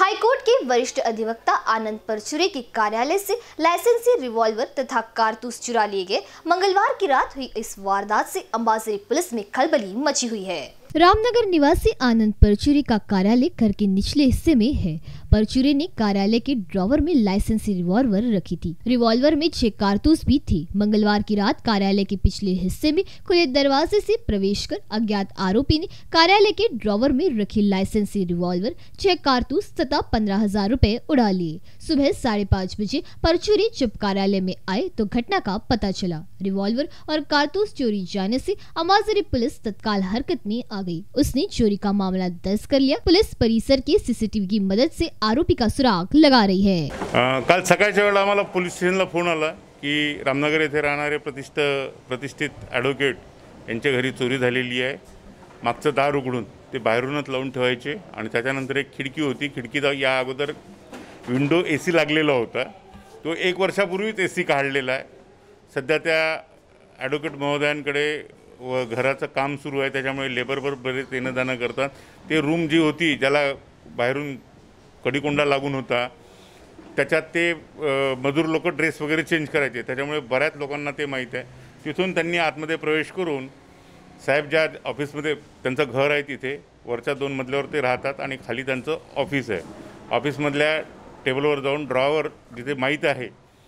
High court के वरिष्ठ अधिवक्ता आनंद परचूरे के कार्यालय से लाइसेंसी रिवॉल्वर तथा कारतूस चुरा लिए गए। मंगलवार की रात हुई इस वारदात से अंबाजरी पुलिस में खलबली मची हुई है। रामनगर निवासी आनंद परचूरे का कार्यालय घर के निचले हिस्से में है। परचूरे ने कार्यालय के ड्रॉवर में लाइसेंसी रिवॉल्वर रखी थी। रिवॉल्वर में 6 कारतूस भी थी। मंगलवार की रात कार्यालय के पिछले हिस्से में खुले दरवाजे से प्रवेश कर अज्ञात आरोपी ने कार्यालय के ड्रॉवर में रखी लाइसेंसी रिवॉल्वर, 6 कारतूस तथा 15,000 रुपए उड़ा लिए। सुबह 5:30 बजे परचूरे जब कार्यालय में आए तो घटना का पता चला। रिवॉल्वर और कारतूस चोरी जाने से अंबाजरी पुलिस तत्काल हरकत में आ गई। उसने चोरी का मामला दर्ज कर लिया। पुलिस परिसर के सीसीटीव्ही की मदद से आरोपी का सुराग लगा रही है। काल सकाळच्या वेळेला आम्हाला पोलीस स्टेशनला फोन आला की रामनगर येथे राहणारे प्रतिष्ठित ॲडव्होकेट यांच्या घरी चोरी झालेली आहे। मागचं दार उघडून ते बाहेरूनच लावून ठेवायचे आणि त्याच्यानंतर एक खिडकी होती। खिडकीत या अगोदर विंडो एसी लागलेला होता। तो 1 वर्षापूर्वीच एसी काढलेला आहे। सध्या त्या ॲडव्होकेट महोदयांकडे व घराचं काम सुरू आहे, त्याच्यामुळे लेबरवर बरेच येणं जाणं करतात। ते रूम जी होती ज्याला बाहेरून कडीकोंडा लागून होता, त्याच्यात ते मजूर लोक ड्रेस वगैरे चेंज करायचे, त्याच्यामुळे बऱ्याच लोकांना ते माहीत आहे। तिथून त्यांनी आतमध्ये प्रवेश करून साहेब ज्या ऑफिसमध्ये त्यांचं घर आहे तिथे वरच्या 2 मजल्यावर ते राहतात आणि खाली त्यांचं ऑफिस आहे। ऑफिसमधल्या टेबलवर जाऊन ड्रॉवर जिथे माहीत आहे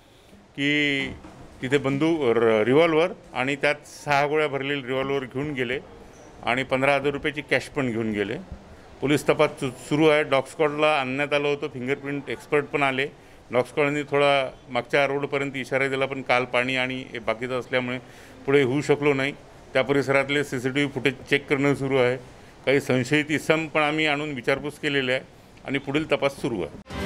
की तिथे रिव्हॉल्वर आणि त्यात 6 गोळ्या भरलेले रिव्हॉल्वर घेऊन गेले आणि 15,000 रुपयाची कॅश पण घेऊन गेले। पोलीस तपास सुरू आहे। डॉग स्क्वॉडला आणण्यात आलं होतं, फिंगरप्रिंट एक्सपर्ट पण आले। डॉग स्क्वॉडने थोडा मागच्या रोडपर्यंत इशारा दिला, पण काल पाणी आणि बाकीचं असल्यामुळे पुढे होऊ शकलो नाही। त्या परिसरातले सीसीटीव्ही फुटेज चेक करणं सुरू आहे। काही संशयित इसम पण आम्ही आणून विचारपूस केलेली आहे आणि पुढील तपास सुरू आहे।